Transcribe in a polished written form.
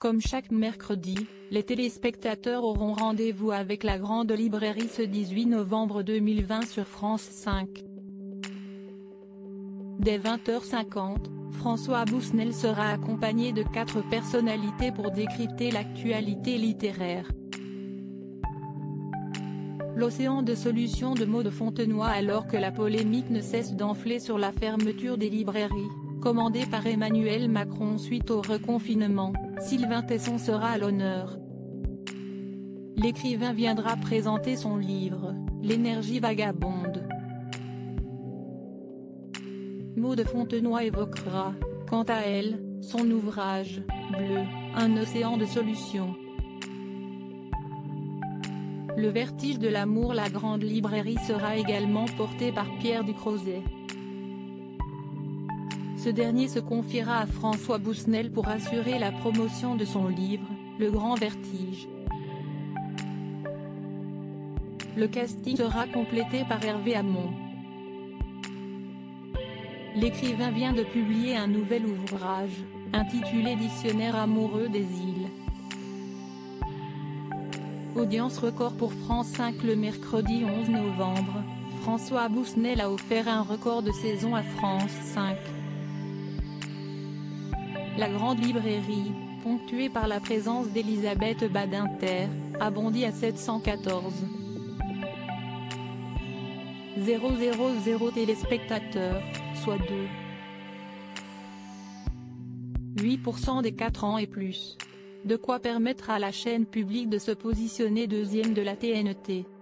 Comme chaque mercredi, les téléspectateurs auront rendez-vous avec la Grande Librairie ce 18 novembre 2020 sur France 5. Dès 20h50, François Bousnel sera accompagné de 4 personnalités pour décrypter l'actualité littéraire. L'océan de solutions de Maud Fontenoy. Alors que la polémique ne cesse d'enfler sur la fermeture des librairies, commandée par Emmanuel Macron suite au reconfinement, Sylvain Tesson sera à l'honneur. L'écrivain viendra présenter son livre, L'énergie vagabonde. Maud Fontenoy évoquera, quant à elle, son ouvrage, Bleu, un océan de solutions. Le vertige de l'amour. La Grande Librairie sera également portée par Pierre Ducrozet. Ce dernier se confiera à François Bousnel pour assurer la promotion de son livre, Le Grand Vertige. Le casting sera complété par Hervé Hamon. L'écrivain vient de publier un nouvel ouvrage, intitulé Dictionnaire amoureux des îles. Audience record pour France 5. Le mercredi 11 novembre, François Bousnel a offert un record de saison à France 5. La Grande Librairie, ponctuée par la présence d'Elisabeth Badinter, a bondi à 714 000 téléspectateurs, soit 2,8% des 4 ans et plus. De quoi permettre à la chaîne publique de se positionner deuxième de la TNT.